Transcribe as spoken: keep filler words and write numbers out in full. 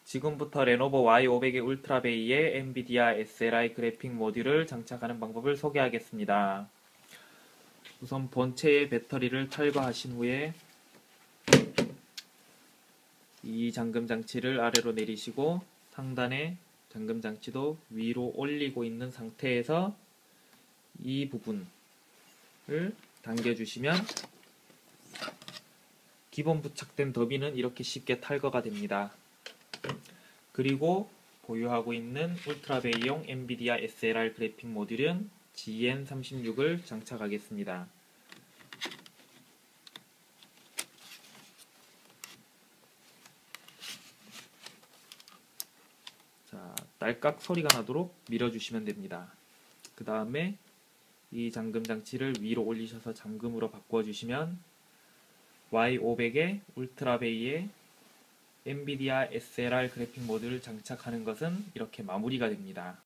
지금부터 레노버 와이 오백의 울트라베이에 엔비디아 에스엘아이 그래픽 모듈을 장착하는 방법을 소개하겠습니다. 우선 본체의 배터리를 탈거하신 후에 이 잠금 장치를 아래로 내리시고 상단에 잠금 장치도 위로 올리고 있는 상태에서 이 부분을 당겨주시면 기본 부착된 더비는 이렇게 쉽게 탈거가 됩니다. 그리고 보유하고 있는 울트라베이용 엔비디아 에스엘알 그래픽 모듈은 지엔 삼십육을 장착하겠습니다. 자, 딸깍 소리가 나도록 밀어주시면 됩니다. 그 다음에 이 잠금 장치를 위로 올리셔서 잠금으로 바꿔주시면 와이 오백의 울트라베이에 엔비디아 에스엘알 그래픽 모듈을 장착하는 것은 이렇게 마무리가 됩니다.